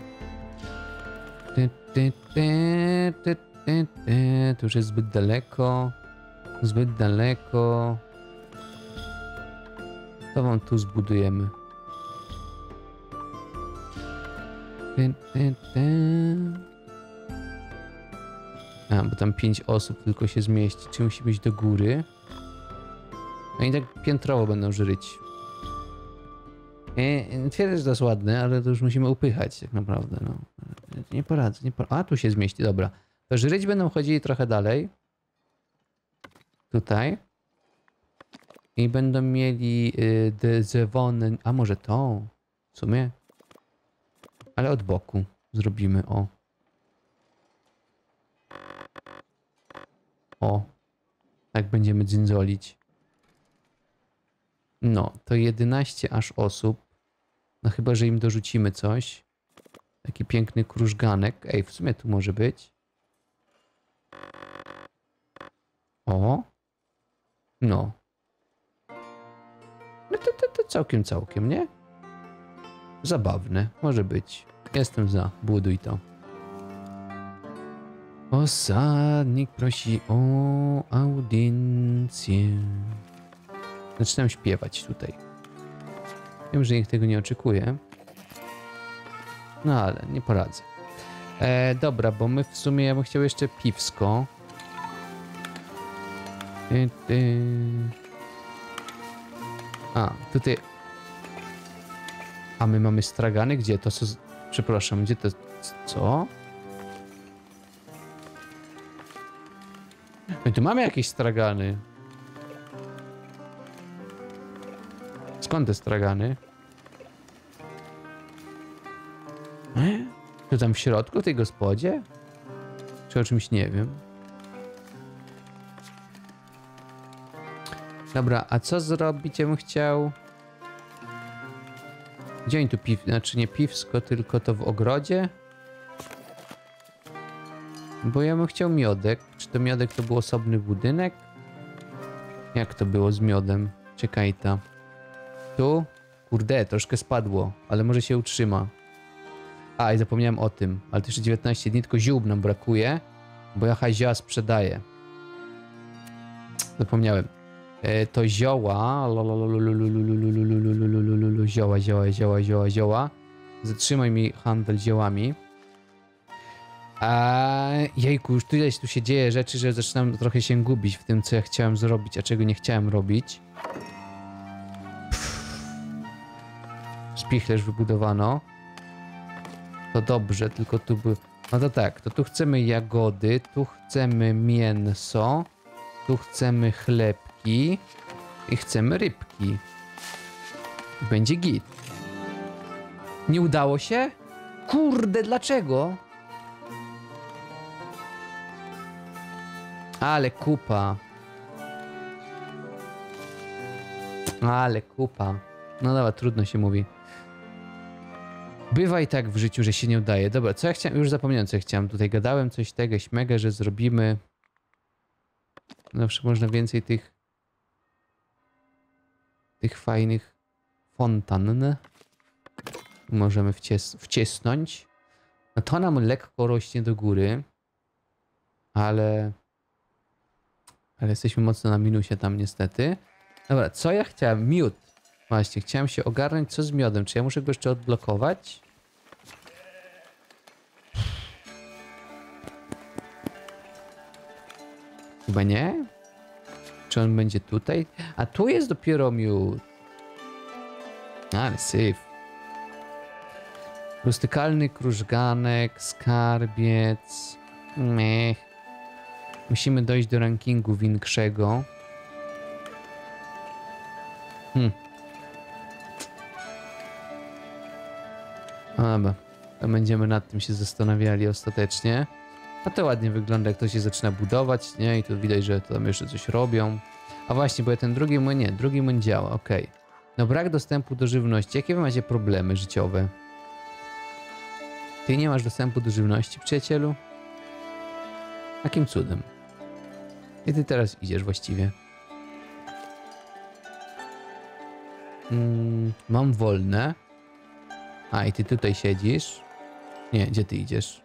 To już jest zbyt daleko. Zbyt daleko. To wam tu zbudujemy. A, bo tam 5 osób tylko się zmieści. Czy musi być do góry? No i tak piętrowo będą żyć. Twierdzę, że to jest ładne, ale to już musimy upychać tak naprawdę, no. Nie poradzę, nie poradzę. A, tu się zmieści, dobra. To żryć będą chodzili trochę dalej. Tutaj. I będą mieli dzewonę. A może to? W sumie? Ale od boku zrobimy, o. O. Tak będziemy dzyndzolić. No, to 11 aż osób. No chyba, że im dorzucimy coś. Taki piękny krużganek. Ej, w sumie tu może być. O. No. No to całkiem, nie? Zabawne. Może być. Jestem za. Buduj to. Osadnik prosi o audiencję. Zaczynam śpiewać tutaj. Wiem, że nikt tego nie oczekuje. No ale nie poradzę. Dobra, bo my w sumie ja bym chciał jeszcze piwsko. A, tutaj... A my mamy stragany? Gdzie to? Przepraszam, gdzie to... Co? My tu mamy jakieś stragany. Skąd te stragany? To tam w środku, w tej gospodzie? Czy o czymś nie wiem? Dobra, a co zrobić? Ja bym chciał... Gdzie oni tu Znaczy nie piwsko, tylko to w ogrodzie? Bo ja bym chciał miodek. Czy to miodek to był osobny budynek? Jak to było z miodem? Czekaj ta. Tu? Kurde, troszkę spadło, ale może się utrzyma. A, i zapomniałem o tym. Ale to jeszcze 19 dni, tylko ziół nam brakuje. Bo ja zioła sprzedaję. Zapomniałem. To zioła... Zioła. Zatrzymaj mi handel ziołami. Jejku, już tyleś tu się dzieje rzeczy, że zaczynam trochę się gubić w tym, co ja chciałem zrobić, a czego nie chciałem robić. Spichlerz wybudowano. To dobrze, tylko tu by... No to tak, to tu chcemy jagody, tu chcemy mięso, tu chcemy chlebki i chcemy rybki. Będzie git. Nie udało się? Kurde, dlaczego? Ale kupa. Ale kupa. No dobra, trudno się mówi. Bywa i tak w życiu, że się nie udaje. Dobra, co ja chciałem? Już zapomniałem, co ja chciałem. Tutaj gadałem coś tego śmega, że zrobimy... Zawsze można więcej tych fajnych fontann. Możemy wcisnąć. No to nam lekko rośnie do góry. Ale jesteśmy mocno na minusie tam niestety. Dobra, co ja chciałem? Miód. Właśnie, chciałem się ogarnąć, co z miodem. Czy ja muszę go jeszcze odblokować? Chyba nie? Czy on będzie tutaj? A tu jest dopiero miód. Ale syf. Rustykalny krużganek, skarbiec. Mech. Musimy dojść do rankingu większego. Dobra, to będziemy nad tym się zastanawiali ostatecznie. A to ładnie wygląda, jak to się zaczyna budować, nie? I tu widać, że tam jeszcze coś robią. A właśnie, bo ja ten drugi młyn, nie, drugi młyn działa, okej. No brak dostępu do żywności. Jakie wy macie problemy życiowe? Ty nie masz dostępu do żywności, przyjacielu? Jakim cudem? I ty teraz idziesz właściwie. Mam wolne. A, i ty tutaj siedzisz. Nie, gdzie ty idziesz?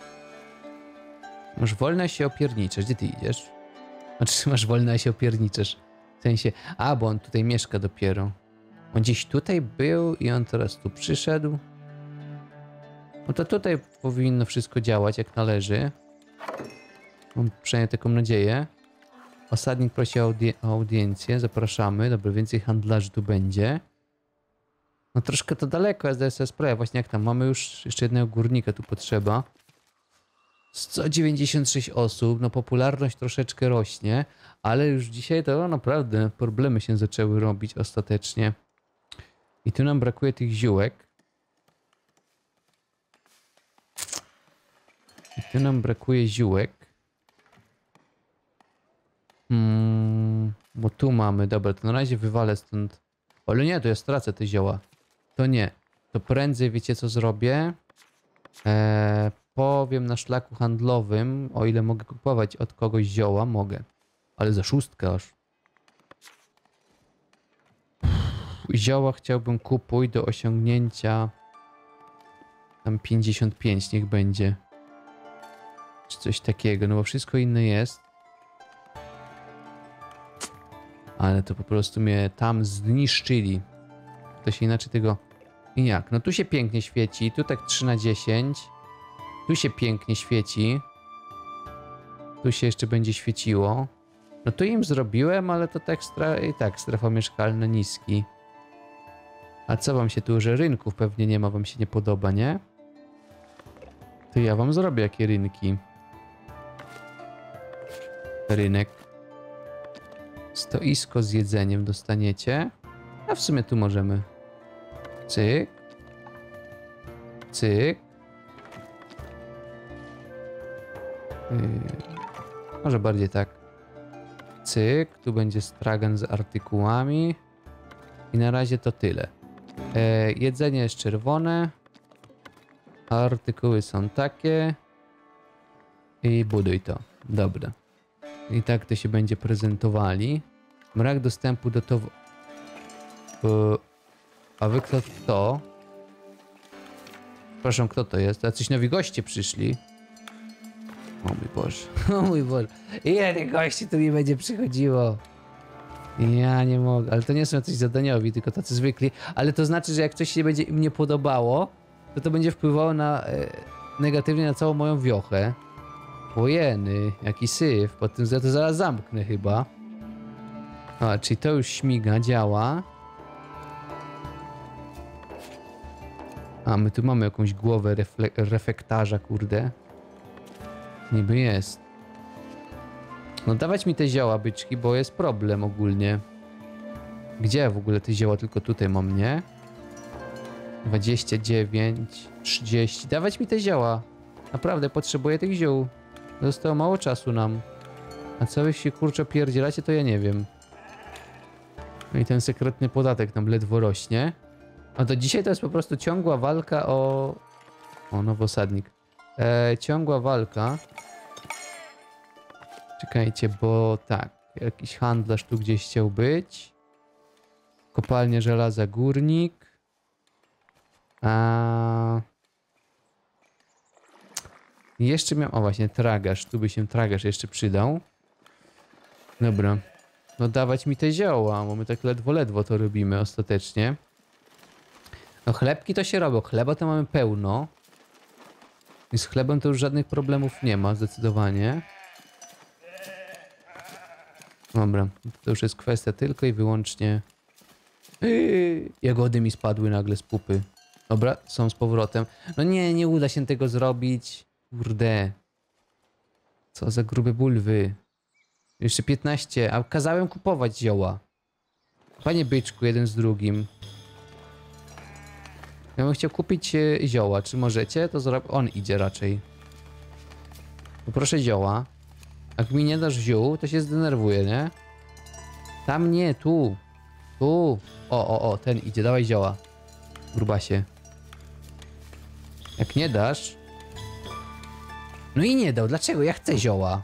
Masz wolne, a się opierniczesz. Gdzie ty idziesz? Znaczy, masz wolne, a się opierniczesz. W sensie, a, bo on tutaj mieszka dopiero. On gdzieś tutaj był i on teraz tu przyszedł. No to tutaj powinno wszystko działać jak należy. Mam przynajmniej taką nadzieję. Osadnik prosi o audiencję. Zapraszamy. Dobra, więcej handlarzy tu będzie. No troszkę to daleko, ja zdaję sobie sprawę. Właśnie jak tam, mamy już jeszcze jednego górnika tu potrzeba. 196 osób, no popularność troszeczkę rośnie, ale już dzisiaj to naprawdę problemy się zaczęły robić ostatecznie. I tu nam brakuje tych ziółek. Bo tu mamy, dobra, to na razie wywalę stąd. Ale nie, to ja stracę te zioła. To nie. To prędzej wiecie co zrobię? Powiem na szlaku handlowym, o ile mogę kupować od kogoś zioła, mogę. Ale za 6 aż. Zioła chciałbym kupuj do osiągnięcia tam 55 niech będzie. Czy coś takiego, no bo wszystko inne jest. Ale to po prostu mnie tam zniszczyli. To się inaczej tego... I jak? No tu się pięknie świeci, tu tak 3/10. Tu się pięknie świeci. Tu się jeszcze będzie świeciło. No tu im zrobiłem, ale to tak i tak strefa mieszkalna niski. A co wam się tu, że rynków pewnie nie ma, wam się nie podoba, nie? To ja wam zrobię jakie rynki. Rynek. Stoisko z jedzeniem dostaniecie. A w sumie tu możemy. Cyk. Cyk. Może bardziej tak. Cyk. Tu będzie stragan z artykułami. I na razie to tyle. Jedzenie jest czerwone. Artykuły są takie. I buduj to. Dobra. I tak to się będzie prezentowali. Brak dostępu do towaru. A wy kto? Przepraszam, kto to jest? Jacyś nowi goście przyszli. O mój Boże. O mój Boże. Ile tych gości tu mi będzie przychodziło? Ja nie mogę. Ale to nie są jacyś zadaniowi, tylko tacy zwykli. Ale to znaczy, że jak coś się będzie im nie podobało, to będzie wpływało negatywnie na całą moją wiochę. Ojeny, jaki syf. Potem ja to zaraz zamknę chyba. A, czyli to już śmiga, działa. A, my tu mamy jakąś głowę refektarza, kurde. Niby jest. No dawać mi te zioła, byczki, bo jest problem ogólnie. Gdzie w ogóle te zioła? Tylko tutaj mam, nie? 29, 30. Dawać mi te zioła. Naprawdę potrzebuję tych ziół. Zostało mało czasu nam. A co wy się kurczę pierdzielacie, to ja nie wiem. No i ten sekretny podatek nam ledwo rośnie. A to dzisiaj to jest po prostu ciągła walka o... O, nowosadnik. Ciągła walka. Czekajcie, bo tak. Jakiś handlarz tu gdzieś chciał być. Kopalnia żelaza górnik. Jeszcze miałem... O właśnie, tragarz. Tu by się tragarz jeszcze przydał. Dobra. No dawać mi te zioła, bo my tak ledwo to robimy ostatecznie. No chlebki to się robią. Chleba to mamy pełno. I z chlebem to już żadnych problemów nie ma, zdecydowanie. Dobra, to już jest kwestia tylko i wyłącznie... Jagody mi spadły nagle z pupy. Dobra, są z powrotem. No nie uda się tego zrobić. Kurde. Co za grube bulwy. Jeszcze 15, a kazałem kupować zioła. Panie byczku, jeden z drugim. Ja bym chciał kupić zioła. Czy możecie? To zrobię. On idzie raczej. Poproszę zioła. Jak mi nie dasz ziół, to się zdenerwuję, nie? Tam nie, tu. Tu. O, ten idzie. Dawaj zioła. Grubasie. Jak nie dasz... No i nie dał. Dlaczego? Ja chcę zioła.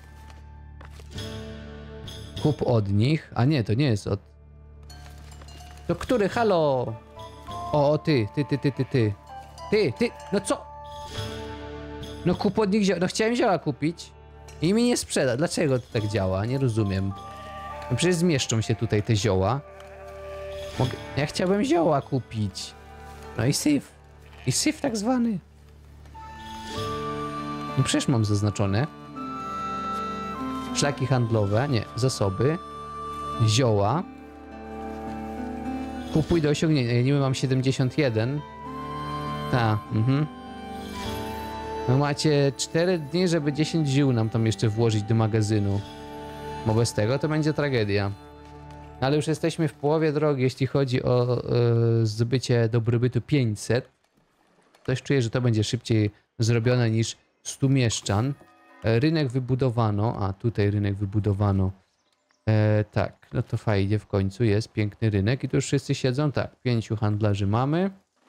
Kup od nich. A nie, to nie jest od... To który? Halo! O, ty. Ty, no co? No kup od nich zioła. No chciałem zioła kupić. I mi nie sprzeda. Dlaczego to tak działa? Nie rozumiem. No przecież zmieszczą się tutaj te zioła. Ja chciałbym zioła kupić. No i syf. I syf tak zwany. No przecież mam zaznaczone. Szlaki handlowe, nie, zasoby. Zioła. Kupuj do osiągnięcia. Ja niby mam 71. Tak, No macie 4 dni, żeby 10 ziół nam tam jeszcze włożyć do magazynu. Bo bez tego to będzie tragedia. Ale już jesteśmy w połowie drogi, jeśli chodzi o zdobycie dobrobytu 500. Coś czuję, że to będzie szybciej zrobione niż 100 mieszczan. Rynek wybudowano. A, tutaj rynek wybudowano. Tak, no to fajnie, w końcu jest piękny rynek i tu już wszyscy siedzą. Tak, 5 handlarzy mamy.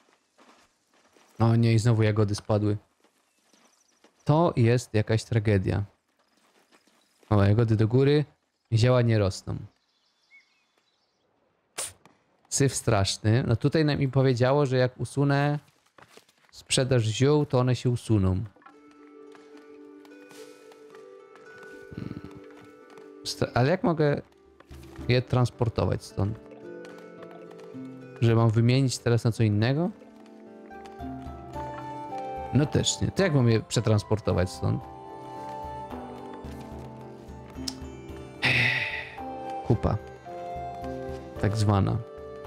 O nie, i znowu jagody spadły. To jest jakaś tragedia. O, jagody do góry, zioła nie rosną. Syf straszny. No tutaj nam mi powiedziało, że jak usunę sprzedaż ziół, to one się usuną. Ale jak mogę je transportować stąd? Że mam wymienić teraz na co innego? No też nie. To jak mam je przetransportować stąd? Kupa. Tak zwana.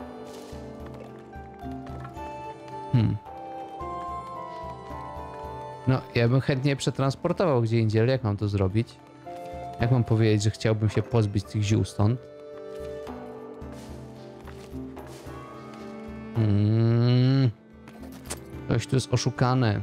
No, ja bym chętnie przetransportował gdzie indziej, ale jak mam to zrobić? Jak mam powiedzieć, że chciałbym się pozbyć tych ziół stąd? Coś tu jest oszukane.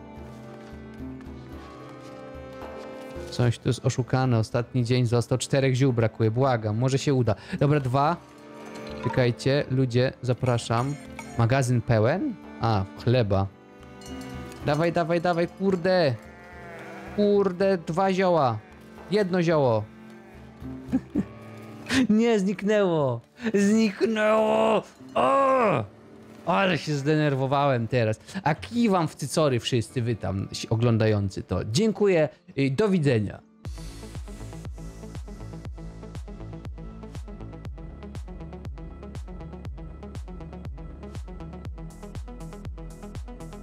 Coś tu jest oszukane. Ostatni dzień został. 4 ziół brakuje. Błagam, może się uda. Dobra, 2. Czekajcie, ludzie, zapraszam. Magazyn pełen? A, chleba. Dawaj, dawaj, dawaj, kurde. Kurde, 2 zioła. 1 zioło. Nie, zniknęło. Zniknęło. O! Ale się zdenerwowałem teraz. A kiwam w cycory wszyscy wy tam oglądający to. Dziękuję i do widzenia.